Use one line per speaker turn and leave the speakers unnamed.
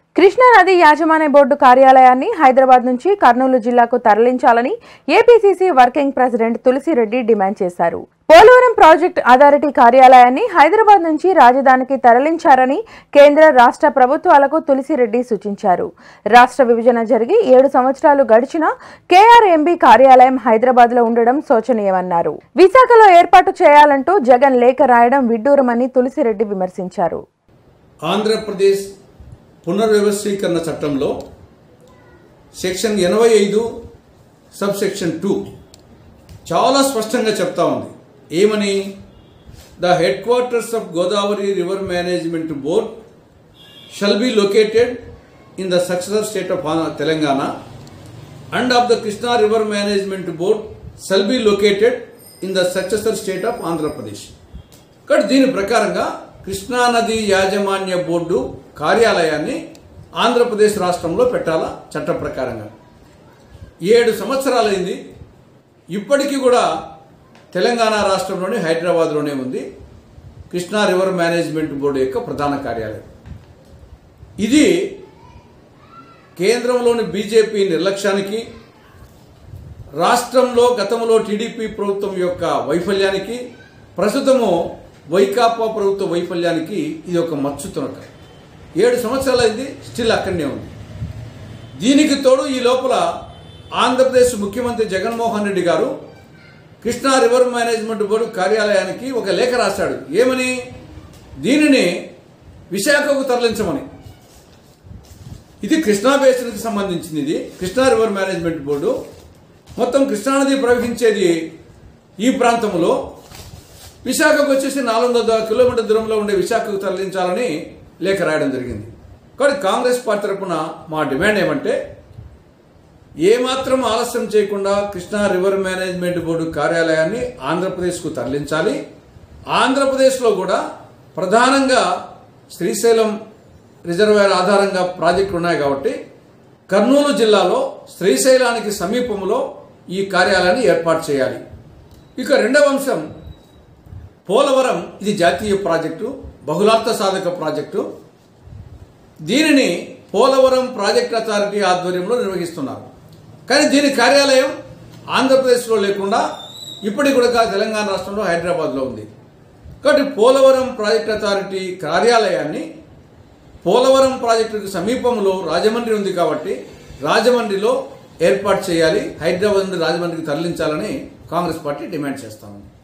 కృష్ణా నది యాజమాన్య బోర్డు కార్యాలయాన్ని హైదరాబాద్ నుంచి కర్నూలు జిల్లాకు తరలించాలని APCC working president Tulasireddy demand చేశారు. పోలవరం ప్రాజెక్టు అథారిటీ కార్యాలయాన్ని హైదరాబాద్ నుంచి రాజధానికి తరలించారని కేంద్ర రాష్ట్ర ప్రభుత్వాలకు తులసిరెడ్డి సూచించారు. రాష్ట్ర విభజన జరిగి 7 సంవత్సరాలు గడిచినా కేఆర్ఎంబీ కార్యాలయం హైదరాబాద్లో ఉండడం శోచనీయమన్నారు. విశాఖలో ఏర్పాటు చేయాలంటూ జగన్ లేఖ రాయడం విడ్డూరమని తులసిరెడ్డి విమర్శించారు.
ఆంధ్రప్రదేశ్ పునర్వ్యవస్థీకరణ చట్టంలో సెక్షన్ 85 సబ్ సెక్షన్ 2 చాలా స్పష్టంగా చెప్తా ఉంది. ఏమని? The head quarters of Godavari river management board shall be located in the successor state of Telangana and of the Krishna river management board shall be located in the successor state of Andhra Pradesh. కాబట్టి దీని ప్రకారంగా కృష్ణా నది యాజమాన్య బోర్డు కార్యాలయాన్ని ఆంధ్రప్రదేశ్ రాష్ట్రంలో పెట్టాలా చట్ట ప్రకారంగా. 7 సంవత్సరాలైంది, ఇప్పటికీ కూడా తెలంగాణ రాష్ట్రంలోని హైదరాబాద్లోనే ఉంది కృష్ణా రివర్ మేనేజ్మెంట్ బోర్డు యొక్క ప్రధాన కార్యాలయం. ఇది కేంద్రంలోని బీజేపీ నిర్లక్ష్యానికి, రాష్ట్రంలో గతంలో టీడీపీ ప్రభుత్వం యొక్క వైఫల్యానికి, ప్రస్తుతము వైకాపా ప్రభుత్వ వైఫల్యానికి ఇది ఒక మచ్చుతునక. 7 సంవత్సరాలైంది, స్టిల్ అక్కడనే ఉంది. దీనికి తోడు ఈ లోపల ఆంధ్రప్రదేశ్ ముఖ్యమంత్రి జగన్మోహన్ రెడ్డి గారు కృష్ణా రివర్ మేనేజ్మెంట్ బోర్డు కార్యాలయానికి ఒక లేఖ రాశాడు. ఏమని? దీనిని విశాఖకు తరలించమని. ఇది కృష్ణా బేసిన్కి సంబంధించింది. ఇది కృష్ణా రివర్ మేనేజ్మెంట్ బోర్డు మొత్తం కృష్ణానది ప్రవహించేది ఈ ప్రాంతంలో. విశాఖకు వచ్చేసి 400 కిలోమీటర్ దూరంలో ఉండే విశాఖకు తరలించాలని లేఖ రాయడం జరిగింది. కాబట్టి కాంగ్రెస్ పార్టీ తరఫున మా డిమాండ్ ఏమంటే, ఏమాత్రం ఆలస్యం చేయకుండా కృష్ణా రివర్ మేనేజ్మెంట్ బోర్డు కార్యాలయాన్ని ఆంధ్రప్రదేశ్కు తరలించాలి. ఆంధ్రప్రదేశ్లో కూడా ప్రధానంగా శ్రీశైలం రిజర్వాయర్ ఆధారంగా ప్రాజెక్టులు ఉన్నాయి కాబట్టి కర్నూలు జిల్లాలో శ్రీశైలానికి సమీపంలో ఈ కార్యాలయాన్ని ఏర్పాటు చేయాలి. ఇక రెండవ అంశం పోలవరం. ఇది జాతీయ ప్రాజెక్టు, బహుళార్థ సాధక ప్రాజెక్టు. దీనిని పోలవరం ప్రాజెక్ట్ అథారిటీ ఆధ్వర్యంలో నిర్వహిస్తున్నారు. కానీ దీని కార్యాలయం ఆంధ్రప్రదేశ్లో లేకుండా ఇప్పటికి కూడా తెలంగాణ రాష్ట్రంలో హైదరాబాద్లో ఉంది. కాబట్టి పోలవరం ప్రాజెక్ట్ అథారిటీ కార్యాలయాన్ని పోలవరం ప్రాజెక్టుకు సమీపంలో రాజమండ్రి ఉంది కాబట్టి రాజమండ్రిలో ఏర్పాటు చేయాలి. హైదరాబాద్ నుండి రాజమండ్రికి తరలించాలని కాంగ్రెస్ పార్టీ డిమాండ్ చేస్తాము.